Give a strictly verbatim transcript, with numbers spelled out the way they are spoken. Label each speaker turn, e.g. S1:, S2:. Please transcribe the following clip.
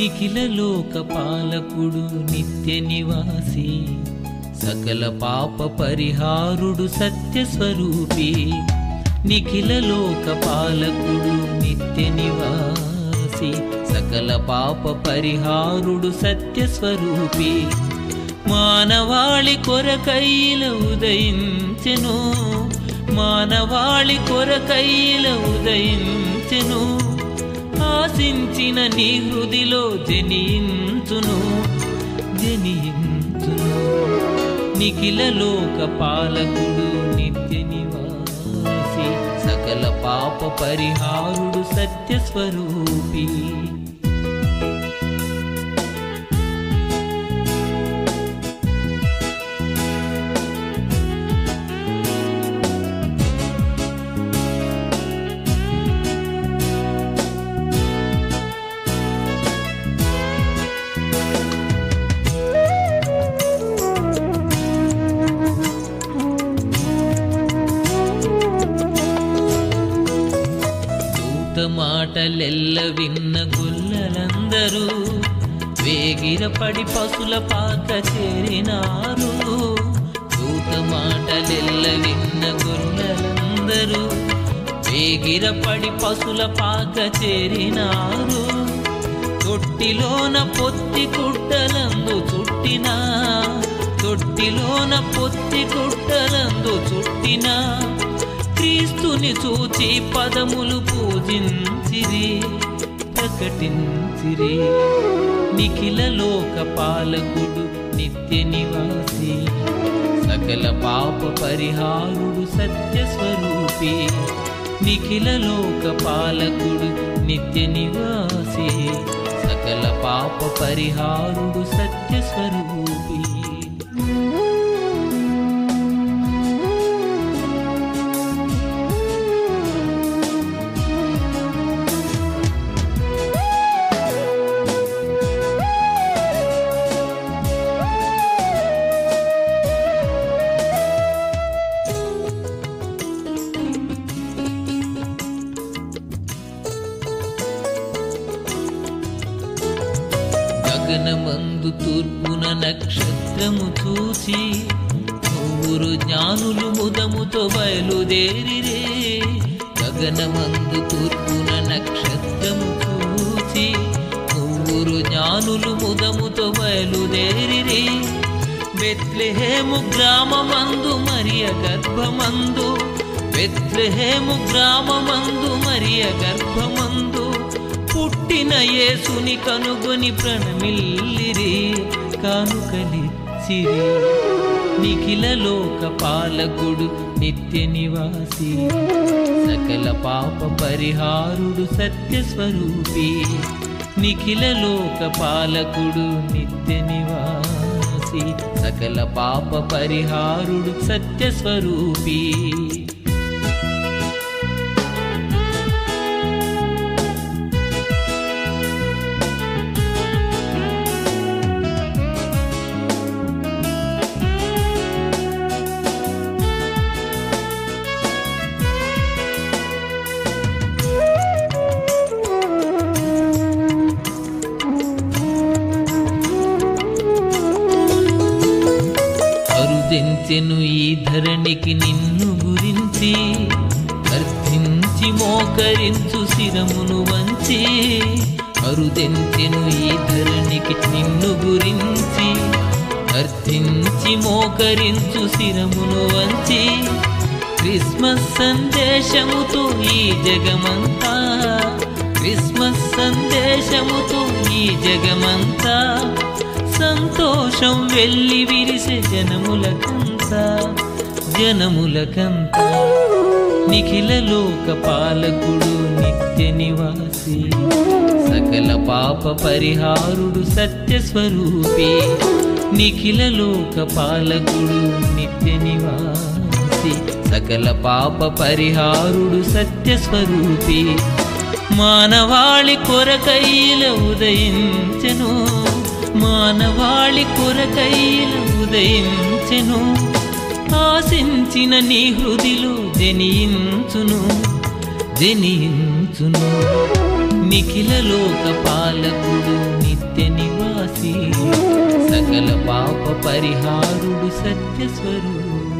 S1: నిఖిల లోక పాలకుడు నిత్య నివాసి సకల పాప పరిహారుడు సత్య స్వరూపి నిఖిల లోక పాలకుడు నిత్య నివాసి సకల పాప పరిహారుడు సత్య స్వరూపి మానవాళి కొరకైల ఉదయించెను మానవాళి కొరకైల ఉదయించెను ఆశించిన నీ హృదిలో జనించును జనించును నిఖిల లోక పాలకుడు నిత్య నివాసి సకల పాప పరిహారుడు సత్య స్వరూపి మాటలెల్ల విన్న గొల్లలందరూ వేగిరపడి పశుల పాక చేరినారు దూత మాటలెల్ల విన్న గొల్లలందరూ వేగిరపడి పశుల పాక చేరినారు తొట్టిలోన పొత్తి కుట్టలందు చుట్టినా తొట్టిలోన పొత్తి కుట్టలందు చుట్టినా క్రీస్తుని చూచి పదములు పూజించిరి ప్రకటించిరి నిఖిల లోక పాలకుడు నిత్య నివాసి సకల పాప పరిహారుడు సత్య స్వరూపి నిఖిల లోక పాలకుడు నిత్య నివాసి సకల పాప పరిహారుడు సత్య స్వరూపి గగనమందు తూర్పున నక్షత్రము చూచి నూరు జ్ఞానులు ముదముతో బయలుదేరిరే గగనమందు తూర్పున నక్షత్రము చూచి నూరు జ్ఞానులు ముదముతో బయలుదేరిరే బెత్లెహేము గ్రామమందు మరియ గర్భమందు బెత్లెహేము గ్రామమందు మరియ గర్భమందు పుట్టిన యేసుని కనుగొని ప్రణమిల్లిరి కానుకలిచ్చిరి నిఖిల లోక పాలకుడు నిత్య నివాసి సకల పాప పరిహారుడు సత్య స్వరూపి నిఖిల లోక పాలకుడు నిత్య నివాసి సకల పాప పరిహారుడు సత్య స్వరూపి అరుదెంచెను ఈ ధరణికి నిన్ను గురించి అర్థించి మోకరించు శిరమును వంచి అరుదెంచెను ఈ ధరణికి నిన్ను గురించి అర్థించి మోకరించు శిరమును వంచి క్రిస్మస్ సందేశముతో ఈ జగమంతా క్రిస్మస్ సందేశముతో ఈ జగమంతా సంతోషం వెళ్ళి విరిసే జనములకంతా జనములకంతా నిఖిల లోక పాలకుడు నిత్య నివాసి సకల పాప పరిహారుడు సత్య స్వరూపి నిఖిల లోక పాలకుడు నిత్య నివాసి సకల పాప పరిహారుడు సత్య స్వరూపి మానవాళి కొరకైల ఉదయించెను మానవాళి కొరకైల ఉదయించెను ఆశించిన నీ హృదిలో జనించును జనించును నిఖిల లోక పాలకుడు నిత్య నివాసి సకల పాప పరిహారుడు సత్య స్వరూపి.